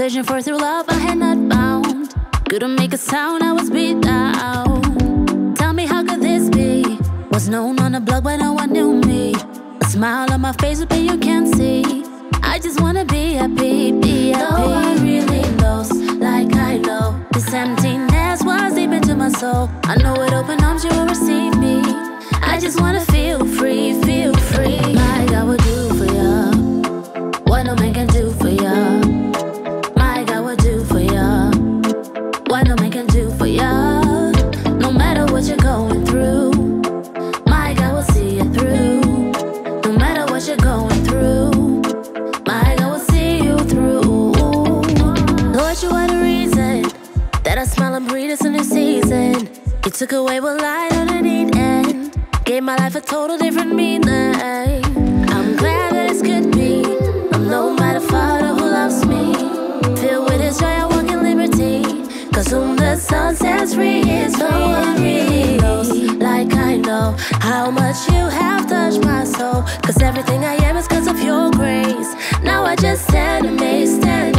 Searching for through love I had not found. Couldn't make a sound, I was beat down. Tell me how could this be? Was known on the block but no one knew me. A smile on my face but you can't see. I just wanna be happy, be happy. Though I really lost, like I know this emptiness was deep into my soul. I know with open arms you will receive me. I just wanna feel free, feel free. My God, what do for ya? What no man can do for ya? My God, what do for ya? What no man can do for ya? No matter what you're going through, my God will see you through. No matter what you're going through, my God will see you through. Lord, you are the reason that I smile and breathe this in the season. You took away what light on the need end, gave my life a total different meaning. I'm glad that this could be. I'm known by the Father who loves me. Filled with His joy, I walk in liberty. Cause whom the Son sets free is free. No one really knows, like I know, how much you have touched my soul. Cause everything I am is cause of your grace. Now I just stand amazed, stand